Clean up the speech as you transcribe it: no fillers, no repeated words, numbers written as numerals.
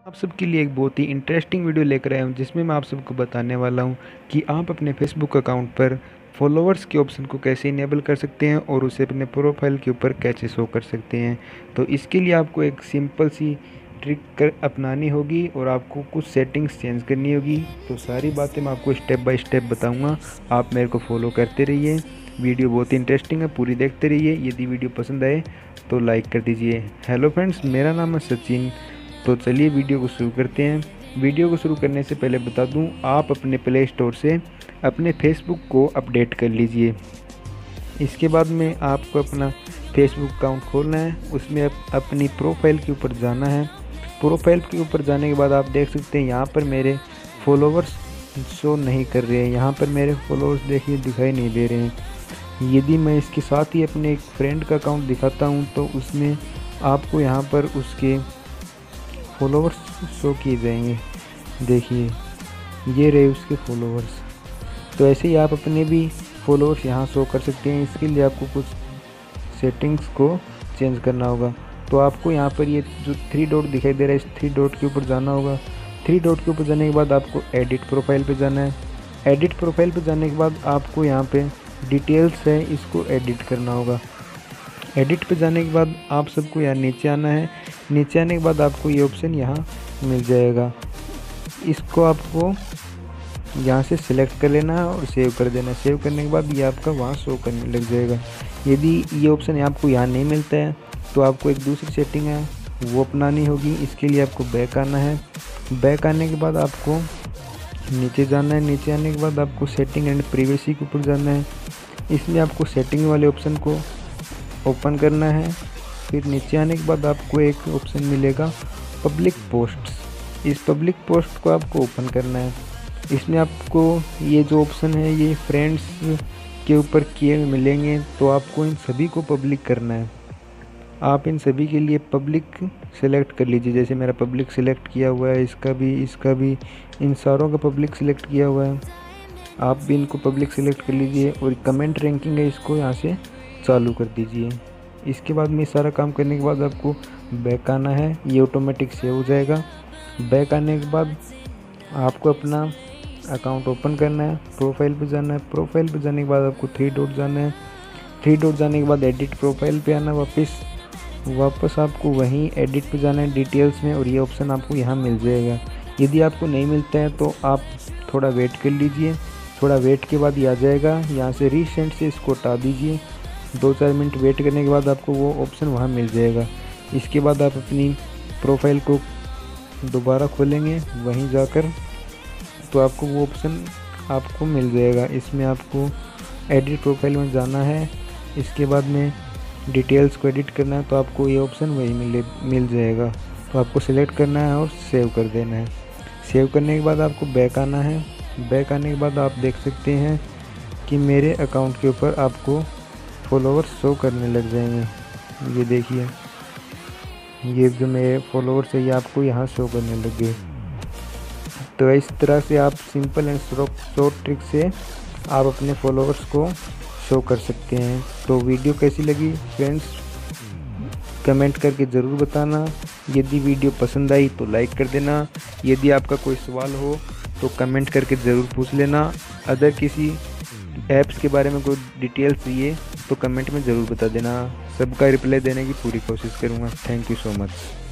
आप सबके लिए एक बहुत ही इंटरेस्टिंग वीडियो लेकर आया हूँ जिसमें मैं आप सबको बताने वाला हूँ कि आप अपने फेसबुक अकाउंट पर फॉलोअर्स के ऑप्शन को कैसे इनेबल कर सकते हैं और उसे अपने प्रोफाइल के ऊपर कैसे शो कर सकते हैं। तो इसके लिए आपको एक सिंपल सी ट्रिक कर अपनानी होगी और आपको कुछ सेटिंग्स चेंज करनी होगी। तो सारी बातें मैं आपको स्टेप बाय स्टेप बताऊँगा, आप मेरे को फॉलो करते रहिए। वीडियो बहुत ही इंटरेस्टिंग है, पूरी देखते रहिए। यदि वीडियो पसंद आए तो लाइक कर दीजिए। हेलो फ्रेंड्स, मेरा नाम है सचिन। तो चलिए वीडियो को शुरू करते हैं। वीडियो को शुरू करने से पहले बता दूं, आप अपने प्ले स्टोर से अपने फेसबुक को अपडेट कर लीजिए। इसके बाद में आपको अपना फेसबुक अकाउंट खोलना है, उसमें अपनी प्रोफाइल के ऊपर जाना है। प्रोफाइल के ऊपर जाने के बाद आप देख सकते हैं यहाँ पर मेरे फॉलोवर्स शो नहीं कर रहे हैं। यहाँ पर मेरे फॉलोवर्स देखिए दिखाई नहीं दे रहे हैं। यदि मैं इसके साथ ही अपने एक फ्रेंड का अकाउंट दिखाता हूँ तो उसमें आपको यहाँ पर उसके फॉलोवर्स शो किए जाएंगे। देखिए ये रहे उसके फॉलोवर्स। तो ऐसे ही आप अपने भी फॉलोवर्स यहाँ शो कर सकते हैं। इसके लिए आपको कुछ सेटिंग्स को चेंज करना होगा। तो आपको यहाँ पर ये जो 3 डॉट दिखाई दे रहा है, इस 3 डॉट के ऊपर जाना होगा। 3 डॉट के ऊपर जाने के बाद आपको एडिट प्रोफाइल पे जाना है। एडिट प्रोफाइल पे जाने के बाद आपको यहाँ पे डिटेल्स है, इसको एडिट करना होगा। एडिट पे जाने के बाद आप सबको यहाँ नीचे आना है। नीचे आने के बाद आपको ये ऑप्शन यहाँ मिल जाएगा, इसको आपको यहाँ से सिलेक्ट कर लेना है और सेव कर देना है। सेव करने के बाद ये आपका वहाँ शो करने लग जाएगा। यदि ये ऑप्शन आपको यहाँ नहीं मिलता है तो आपको एक दूसरी सेटिंग है वो अपनानी होगी। इसके लिए आपको बैक आना है। बैक आने के बाद आपको नीचे जाना है। नीचे आने के बाद आपको सेटिंग एंड प्राइवेसी के ऊपर जाना है। इसमें आपको सेटिंग वाले ऑप्शन को ओपन करना है। फिर नीचे आने के बाद आपको एक ऑप्शन मिलेगा पब्लिक पोस्ट्स। इस पब्लिक पोस्ट को आपको ओपन करना है। इसमें आपको ये जो ऑप्शन है ये फ्रेंड्स के ऊपर किए मिलेंगे, तो आपको इन सभी को पब्लिक करना है। आप इन सभी के लिए पब्लिक सेलेक्ट कर लीजिए। जैसे मेरा पब्लिक सेलेक्ट किया हुआ है, इसका भी इन सारों का पब्लिक सेलेक्ट किया हुआ है। आप भी इनको पब्लिक सेलेक्ट कर लीजिए और कमेंट रैंकिंग है इसको यहाँ से चालू कर दीजिए। इसके बाद में सारा काम करने के बाद आपको बैक आना है, ये ऑटोमेटिक सेव हो जाएगा। बैक आने के बाद आपको अपना अकाउंट ओपन करना है। प्रोफाइल पे जाना है। प्रोफाइल पे जाने के बाद आपको 3 डॉट जाना है। 3 डॉट जाने के बाद एडिट प्रोफाइल पे आना, वापस आपको वहीं एडिट पे जाना है डिटेल्स में, और ये ऑप्शन आपको यहाँ मिल जाएगा। यदि आपको नहीं मिलता है तो आप थोड़ा वेट कर लीजिए। थोड़ा वेट के बाद ये आ जाएगा। यहाँ से रीसेंट से इसको हटा दीजिए। 2-4 मिनट वेट करने के बाद आपको वो ऑप्शन वहाँ मिल जाएगा। इसके बाद आप अपनी प्रोफाइल को दोबारा खोलेंगे वहीं जाकर, तो आपको वो ऑप्शन आपको मिल जाएगा। इसमें आपको एडिट प्रोफाइल में जाना है। इसके बाद में डिटेल्स को एडिट करना है, तो आपको ये ऑप्शन वही मिल जाएगा। तो आपको सिलेक्ट करना है और सेव कर देना है। सेव करने के बाद आपको बैक आना है। बैक आने के बाद आप देख सकते हैं कि मेरे अकाउंट के ऊपर आपको फॉलोवर्स शो करने लग जाएंगे। ये देखिए, ये जो मेरे फॉलोवर्स है ये आपको यहाँ शो करने लग गए। तो इस तरह से आप सिंपल एंड शॉर्ट ट्रिक से आप अपने फॉलोवर्स को शो कर सकते हैं। तो वीडियो कैसी लगी फ्रेंड्स, कमेंट करके ज़रूर बताना। यदि वीडियो पसंद आई तो लाइक कर देना। यदि आपका कोई सवाल हो तो कमेंट करके ज़रूर पूछ लेना। अगर किसी ऐप्स के बारे में कोई डिटेल्स चाहिए तो कमेंट में ज़रूर बता देना। सबका रिप्लाई देने की पूरी कोशिश करूँगा। Thank you so much.